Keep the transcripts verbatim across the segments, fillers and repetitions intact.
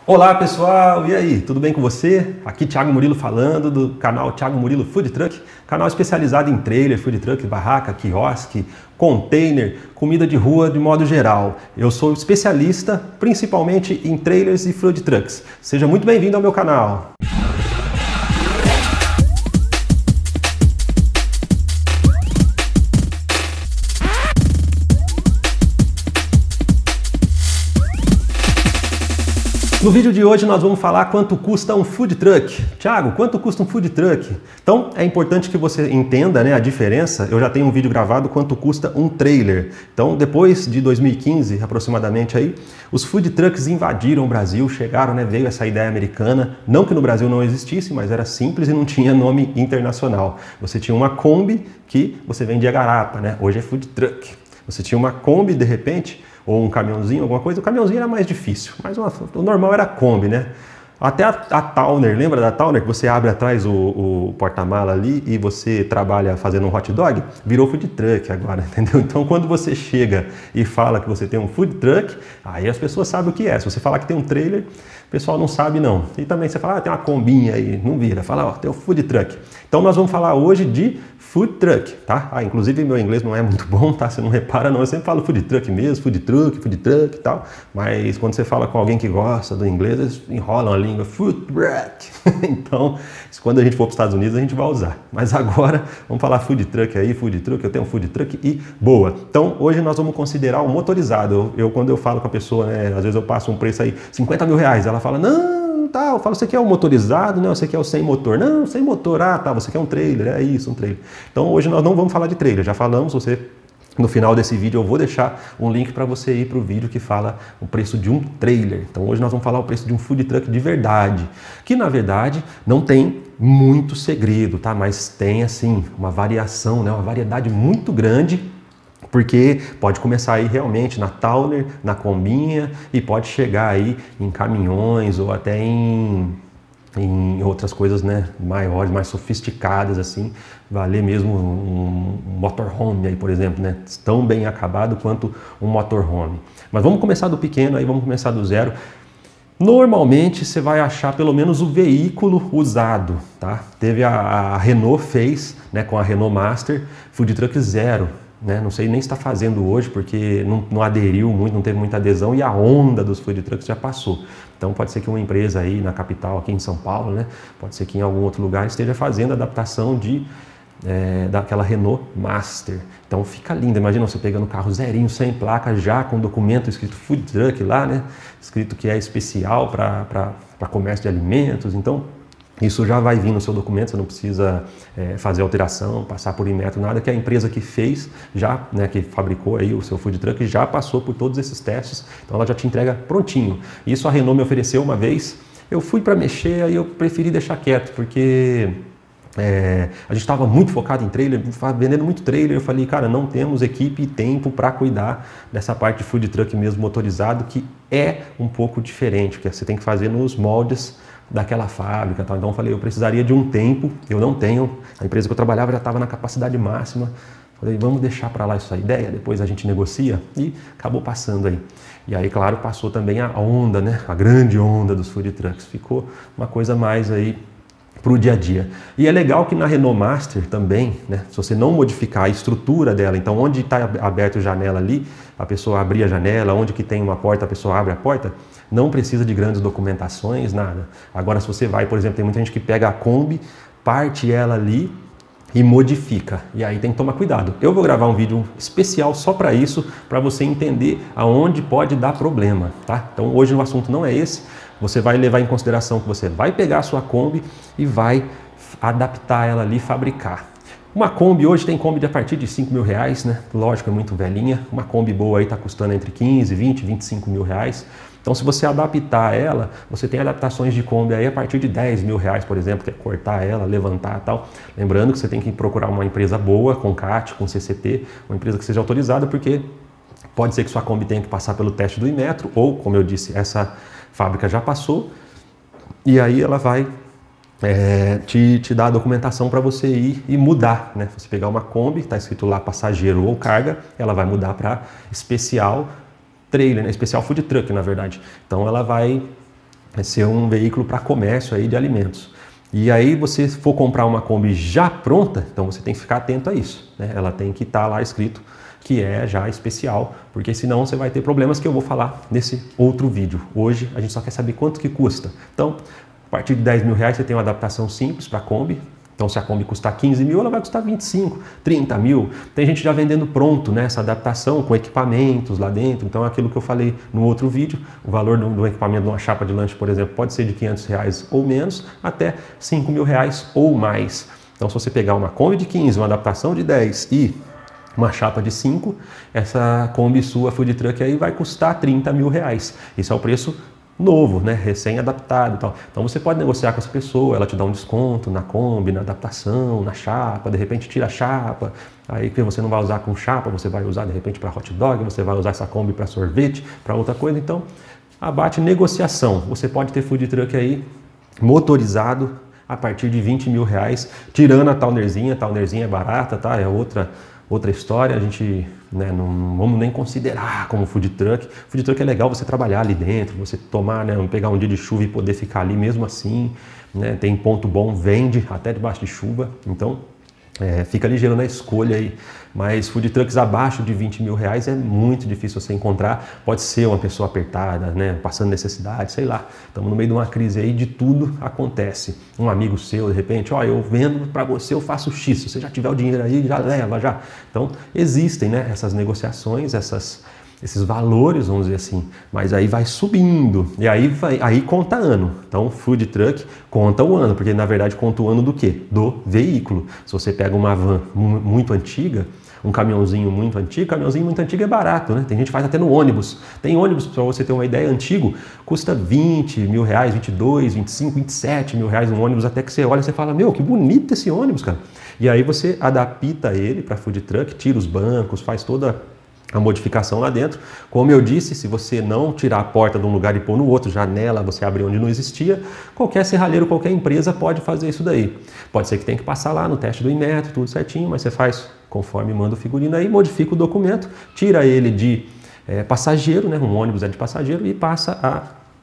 Olá pessoal, e aí, tudo bem com você? Aqui Thiago Murilo falando do canal Thiago Murilo Food Truck, canal especializado em trailer, food truck, barraca, quiosque, container, comida de rua de modo geral. Eu sou especialista principalmente em trailers e food trucks. Seja muito bem-vindo ao meu canal. No vídeo de hoje nós vamos falar quanto custa um food truck. Thiago, quanto custa um food truck? Então é importante que você entenda, né, a diferença. Eu já tenho um vídeo gravado quanto custa um trailer. Então depois de dois mil e quinze aproximadamente aí, os food trucks invadiram o Brasil, chegaram, né, veio essa ideia americana. Não que no Brasil não existisse, mas era simples e não tinha nome internacional. Você tinha uma Kombi que você vendia garapa, né? Hoje é food truck. Você tinha uma Kombi de repente, ou um caminhãozinho, alguma coisa. O caminhãozinho era mais difícil, mas uma, o normal era a Kombi, né? Até a, a Towner, lembra da Towner? Que você abre atrás o, o porta-mala ali e você trabalha fazendo um hot dog? Virou food truck agora, entendeu? Então quando você chega e fala que você tem um food truck, aí as pessoas sabem o que é. Se você falar que tem um trailer, o pessoal não sabe não. E também você fala, ah, tem uma combinha aí, não vira. Fala, ó, tem um food truck. Então nós vamos falar hoje de food truck, tá? Ah, inclusive meu inglês não é muito bom, tá? Você não repara não, eu sempre falo food truck mesmo, food truck, food truck e tal, mas quando você fala com alguém que gosta do inglês, eles enrolam a língua, food truck. Então, quando a gente for para os Estados Unidos, a gente vai usar. Mas agora, vamos falar food truck aí, food truck, eu tenho um food truck e boa. Então, hoje nós vamos considerar o motorizado. Eu, eu quando eu falo com a pessoa, né, às vezes eu passo um preço aí, cinquenta mil reais, ela fala, não, tá, eu falo, você quer o motorizado? Não, você quer o sem motor? Não, sem motor, ah, tá, você quer um trailer, é isso, um trailer. Então hoje nós não vamos falar de trailer, já falamos, você, no final desse vídeo eu vou deixar um link para você ir para o vídeo que fala o preço de um trailer. Então hoje nós vamos falar o preço de um food truck de verdade, que na verdade não tem muito segredo, tá, mas tem assim uma variação, né, uma variedade muito grande. Porque pode começar aí realmente na Towner, na Kombinha e pode chegar aí em caminhões ou até em, em outras coisas, né, maiores, mais sofisticadas assim, valer mesmo um, um motorhome aí, por exemplo, né, tão bem acabado quanto um motorhome. Mas vamos começar do pequeno aí, vamos começar do zero. Normalmente você vai achar pelo menos o veículo usado, tá? Teve a, a Renault fez, né, com a Renault Master, food truck zero. Né? Não sei nem se está fazendo hoje, porque não, não aderiu muito, não teve muita adesão e a onda dos food trucks já passou. Então pode ser que uma empresa aí na capital, aqui em São Paulo, né? Pode ser que em algum outro lugar esteja fazendo adaptação de, é, daquela Renault Master. Então fica lindo, imagina você pegando o carro zerinho, sem placa, já com documento escrito food truck lá, né? Escrito que é especial para comércio de alimentos, então isso já vai vir no seu documento, você não precisa é, fazer alteração, passar por Inmetro, nada, que a empresa que fez, já, né, que fabricou aí o seu food truck, já passou por todos esses testes, então ela já te entrega prontinho. Isso a Renault me ofereceu uma vez, eu fui para mexer, aí eu preferi deixar quieto, porque é, a gente estava muito focado em trailer, vendendo muito trailer, eu falei, cara, não temos equipe e tempo para cuidar dessa parte de food truck mesmo motorizado, que é um pouco diferente, que você tem que fazer nos moldes daquela fábrica, tal. Então eu falei, eu precisaria de um tempo, eu não tenho, a empresa que eu trabalhava já estava na capacidade máxima, falei, vamos deixar para lá essa ideia, depois a gente negocia, e acabou passando aí. E aí, claro, passou também a onda, né, a grande onda dos food trucks, ficou uma coisa mais aí para o dia a dia. E é legal que na Renault Master também, né, se você não modificar a estrutura dela, então onde está aberto a janela ali, a pessoa abrir a janela, onde que tem uma porta, a pessoa abre a porta, não precisa de grandes documentações, nada. Agora se você vai, por exemplo, tem muita gente que pega a Kombi, parte ela ali e modifica, e aí tem que tomar cuidado. Eu vou gravar um vídeo especial só para isso, para você entender aonde pode dar problema, tá? Então hoje o assunto não é esse, você vai levar em consideração que você vai pegar a sua Kombi e vai adaptar ela ali, fabricar. Uma Kombi hoje tem Kombi de a partir de cinco mil reais, né? Lógico, é muito velhinha. Uma Kombi boa aí está custando entre quinze, vinte, vinte e cinco mil reais. Então se você adaptar ela, você tem adaptações de Kombi aí a partir de dez mil reais, por exemplo, que é cortar ela, levantar e tal. Lembrando que você tem que procurar uma empresa boa, com C A T, com C C T, uma empresa que seja autorizada, porque pode ser que sua Kombi tenha que passar pelo teste do Inmetro, ou, como eu disse, essa fábrica já passou, e aí ela vai É, te, te dá a documentação para você ir e mudar, né? Você pegar uma Kombi, está escrito lá passageiro ou carga, ela vai mudar para especial trailer, né? Especial food truck, na verdade. Então ela vai ser um veículo para comércio aí de alimentos. E aí você for comprar uma Kombi já pronta, então você tem que ficar atento a isso, né? Ela tem que estar lá escrito que é já especial, porque senão você vai ter problemas que eu vou falar nesse outro vídeo. Hoje a gente só quer saber quanto que custa. Então, a partir de dez mil reais você tem uma adaptação simples para a Kombi. Então, se a Kombi custar quinze mil, ela vai custar vinte e cinco, trinta mil. Tem gente já vendendo pronto, né, essa adaptação com equipamentos lá dentro. Então, é aquilo que eu falei no outro vídeo, o valor do, do equipamento de uma chapa de lanche, por exemplo, pode ser de quinhentos reais ou menos, até cinco mil reais ou mais. Então, se você pegar uma Kombi de quinze, uma adaptação de dez e uma chapa de cinco, essa Kombi sua food truck aí vai custar trinta mil reais. Isso é o preço novo, né? Recém-adaptado e tal. Então você pode negociar com essa pessoa, ela te dá um desconto na Kombi, na adaptação, na chapa, de repente tira a chapa, aí que você não vai usar com chapa, você vai usar de repente para hot dog, você vai usar essa Kombi para sorvete, para outra coisa. Então, abate negociação. Você pode ter food truck aí motorizado a partir de vinte mil reais, tirando a Townerzinha. A Townerzinha é barata, tá? É outra Outra história, a gente, né, não vamos nem considerar como food truck. Food truck é legal você trabalhar ali dentro, você tomar, né, pegar um dia de chuva e poder ficar ali mesmo assim, né, tem ponto bom, vende até debaixo de chuva, então é, fica ligeiro na escolha aí. Mas food trucks abaixo de vinte mil reais é muito difícil você encontrar. Pode ser uma pessoa apertada, né, passando necessidade, sei lá. Estamos no meio de uma crise aí, de tudo acontece. Um amigo seu, de repente, ó, eu vendo para você, eu faço X. Se você já tiver o dinheiro aí, já leva, já. Então, existem, né, essas negociações, essas, esses valores, vamos dizer assim. Mas aí vai subindo. E aí, vai, aí conta ano. Então, food truck conta o ano, porque na verdade conta o ano do quê? Do veículo. Se você pega uma van muito antiga, um caminhãozinho muito antigo, caminhãozinho muito antigo é barato, né? Tem gente que faz até no ônibus. Tem ônibus, para você ter uma ideia, antigo, custa vinte mil reais, vinte e dois, vinte e cinco, vinte e sete mil reais um ônibus, até que você olha e você fala, meu, que bonito esse ônibus, cara. E aí você adapta ele para food truck, tira os bancos, faz toda a modificação lá dentro. Como eu disse, se você não tirar a porta de um lugar e pôr no outro, janela, você abre onde não existia, qualquer serralheiro, qualquer empresa pode fazer isso daí. Pode ser que tenha que passar lá no teste do Inmetro, tudo certinho, mas você faz conforme manda o figurino aí, modifica o documento, tira ele de é, passageiro, né? Um ônibus é de passageiro e passa a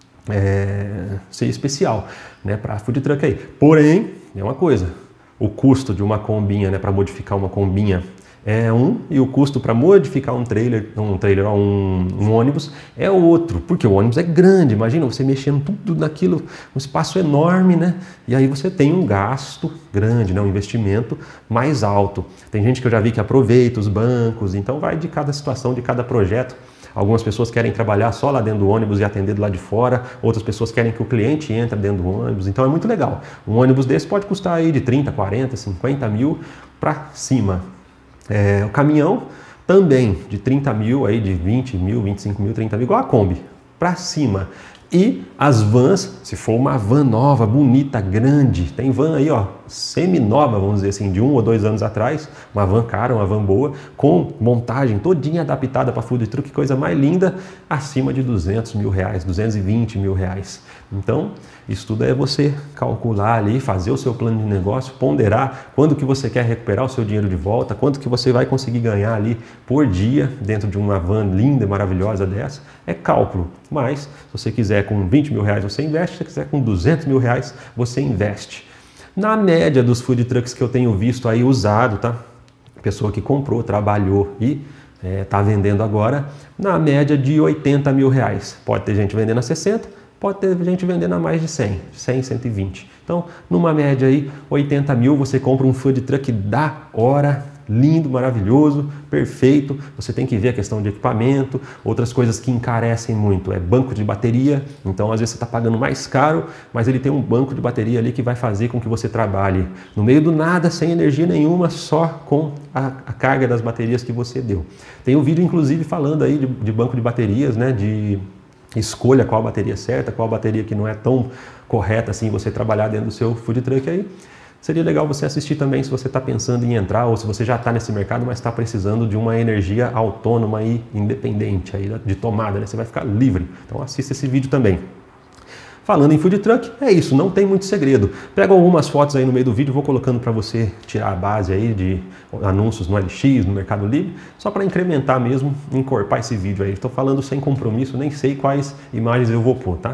é, ser especial, né? Para food truck aí. Porém, é uma coisa, o custo de uma combinha, né? Para modificar uma combinha é um, e o custo para modificar um trailer, um trailer, um, um ônibus é outro, porque o ônibus é grande. Imagina você mexendo tudo naquilo, um espaço enorme, né? E aí você tem um gasto grande, né? Um investimento mais alto. Tem gente que eu já vi que aproveita os bancos, então vai de cada situação, de cada projeto. Algumas pessoas querem trabalhar só lá dentro do ônibus e atender do lado de fora, outras pessoas querem que o cliente entre dentro do ônibus, então é muito legal. Um ônibus desse pode custar aí de trinta, quarenta, cinquenta mil para cima. É, o caminhão também de trinta mil, aí de vinte mil, vinte e cinco mil, trinta mil, igual a Kombi, para cima. E as vans, se for uma van nova, bonita, grande, tem van aí, ó, semi-nova, vamos dizer assim, de um ou dois anos atrás, uma van cara, uma van boa, com montagem todinha adaptada para food truck, coisa mais linda, acima de duzentos mil reais, duzentos e vinte mil reais. Então, isso tudo é você calcular ali, fazer o seu plano de negócio, ponderar quando que você quer recuperar o seu dinheiro de volta, quanto que você vai conseguir ganhar ali por dia dentro de uma van linda e maravilhosa dessa, é cálculo. Mas, se você quiser com vinte mil reais, você investe, se você quiser com duzentos mil reais, você investe. Na média dos food trucks que eu tenho visto aí usado, tá? Pessoa que comprou, trabalhou e está é, vendendo agora, na média de oitenta mil reais. Pode ter gente vendendo a sessenta, pode ter gente vendendo a mais de cem, cem, cento e vinte. Então, numa média aí, oitenta mil, você compra um food truck da hora, lindo, maravilhoso, perfeito. Você tem que ver a questão de equipamento, outras coisas que encarecem muito, é banco de bateria. Então, às vezes você está pagando mais caro, mas ele tem um banco de bateria ali que vai fazer com que você trabalhe no meio do nada, sem energia nenhuma, só com a, a carga das baterias que você deu. Tem um vídeo, inclusive, falando aí de, de banco de baterias, né, de escolha qual a bateria certa, qual a bateria que não é tão correta assim, você trabalhar dentro do seu food truck aí. Seria legal você assistir também se você está pensando em entrar ou se você já está nesse mercado, mas está precisando de uma energia autônoma e independente aí de tomada, né? Você vai ficar livre. Então assista esse vídeo também. Falando em food truck, é isso, não tem muito segredo. Pego algumas fotos aí no meio do vídeo, vou colocando para você tirar a base aí de anúncios no L X, no Mercado Livre, só para incrementar mesmo, encorpar esse vídeo aí. Estou falando sem compromisso, nem sei quais imagens eu vou pôr, tá?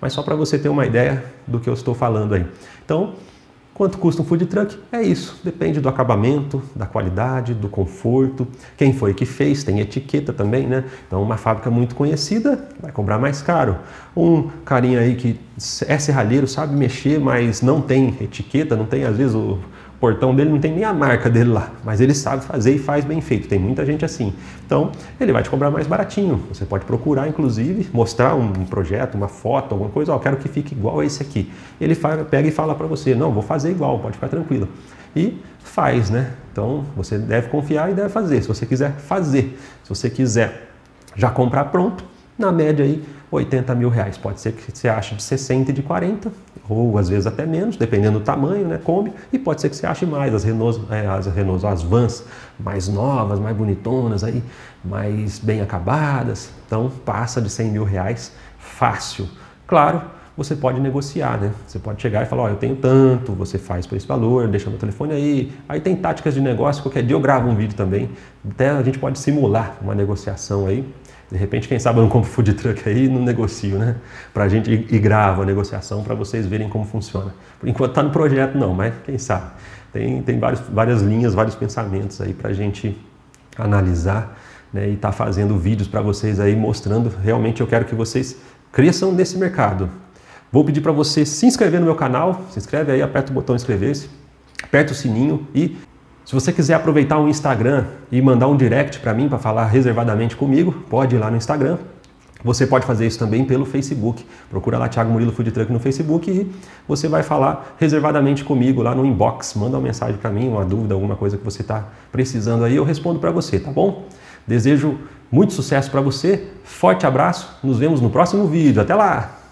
mas só para você ter uma ideia do que eu estou falando aí. Então, quanto custa um food truck? É isso, depende do acabamento, da qualidade, do conforto, quem foi que fez, tem etiqueta também, né? Então uma fábrica muito conhecida vai cobrar mais caro. Um carinha aí que é serralheiro, sabe mexer, mas não tem etiqueta, não tem às vezes o portão dele, não tem nem a marca dele lá, mas ele sabe fazer e faz bem feito, tem muita gente assim. Então ele vai te cobrar mais baratinho, você pode procurar inclusive, mostrar um projeto, uma foto, alguma coisa, ó, quero que fique igual a esse aqui. Ele pega e fala para você, não, vou fazer igual, pode ficar tranquilo. E faz, né? Então você deve confiar e deve fazer, se você quiser fazer. Se você quiser já comprar pronto, na média aí oitenta mil reais, pode ser que você ache de sessenta e de quarenta, ou às vezes até menos, dependendo do tamanho, né, Kombi, e pode ser que você ache mais, as Renault, é, as Renault, as vans mais novas, mais bonitonas, aí, mais bem acabadas, então passa de cem mil reais fácil. Claro, você pode negociar, né? Você pode chegar e falar, ó, eu tenho tanto, você faz por esse valor, deixa meu telefone aí. Aí tem táticas de negócio, qualquer dia eu gravo um vídeo também, até a gente pode simular uma negociação aí. De repente, quem sabe eu não compro food truck aí e não negocio, né? Pra gente ir, ir grava a negociação para vocês verem como funciona. Por enquanto tá no projeto não, mas quem sabe. Tem, tem vários, várias linhas, vários pensamentos aí pra gente analisar, né? E tá fazendo vídeos para vocês aí mostrando. Realmente eu quero que vocês cresçam nesse mercado. Vou pedir para você se inscrever no meu canal. Se inscreve aí, aperta o botão inscrever-se, aperta o sininho e... se você quiser aproveitar o Instagram e mandar um direct para mim, para falar reservadamente comigo, pode ir lá no Instagram. Você pode fazer isso também pelo Facebook. Procura lá Thiago Murilo Food Truck no Facebook e você vai falar reservadamente comigo lá no inbox. Manda uma mensagem para mim, uma dúvida, alguma coisa que você está precisando aí, eu respondo para você, tá bom? Desejo muito sucesso para você, forte abraço, nos vemos no próximo vídeo. Até lá!